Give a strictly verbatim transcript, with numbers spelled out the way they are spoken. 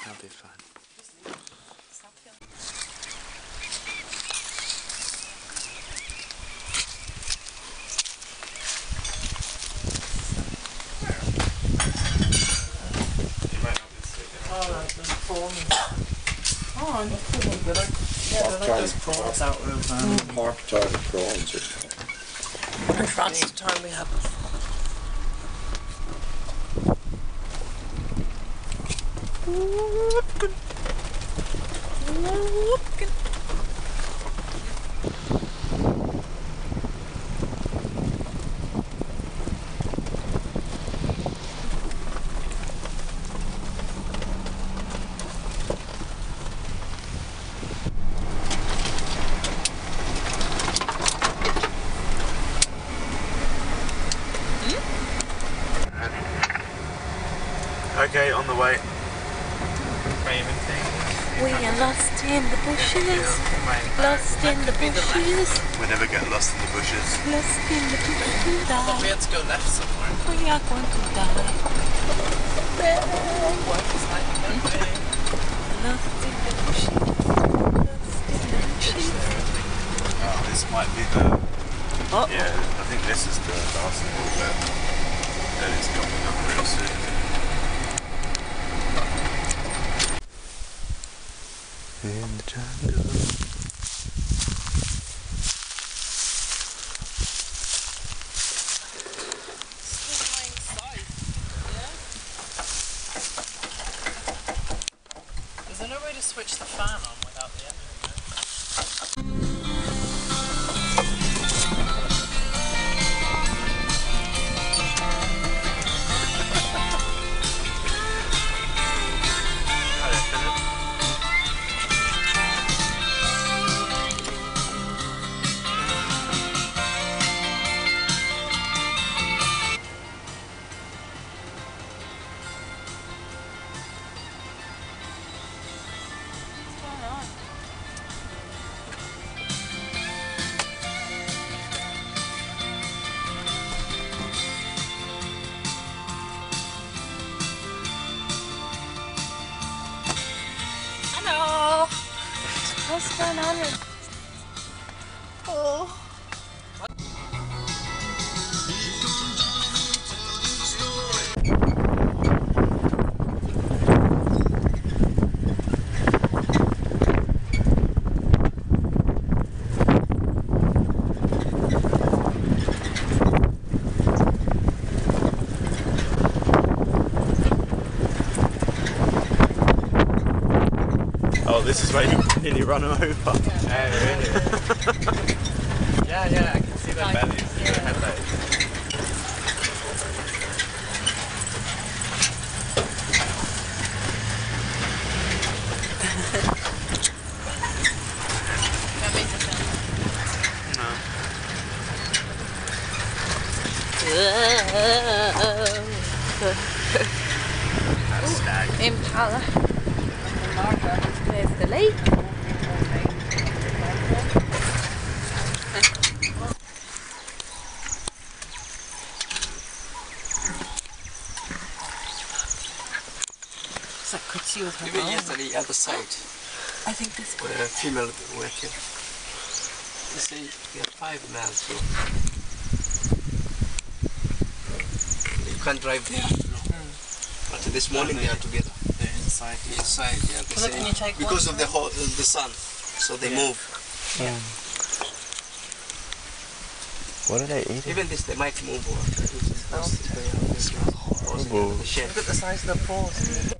That'll be fun. Oh, like those prawns. Oh, and the prawns, they're like, yeah, they're like those prawns out of... Um, Park-type prawns. In France, the time we have... Okay, on the way. We are lost in the bushes. Lost in the bushes. We never get lost in the bushes. Lost in the bushes. I thought we had to go left somewhere. We are going to die. Lost in the bushes. Lost in the bushes. Oh, this might be the... Oh. Yeah, I think this is the last little bit. Then it's coming up real soon. In the jungle. Is there no way to switch the fan on without the engine? What's going on with... Oh. Oh, this is where you nearly run them over. Yeah, really? yeah, yeah, I can see their bellies, yeah. their headlights. No. Impala. There's the lake. So I could see with her Even arm. yesterday, other side, I think this where a female working. You see, we have five males, so you can't drive there. Mm. But this morning they are together. They're inside. Inside, yeah. They Well, say, can you take because one? of the whole, uh, the sun, so they Yeah. move. Yeah. What are they eating? Even this, they might move. Or, this, this, this, Horrible. the shed. Look at the size of the paws.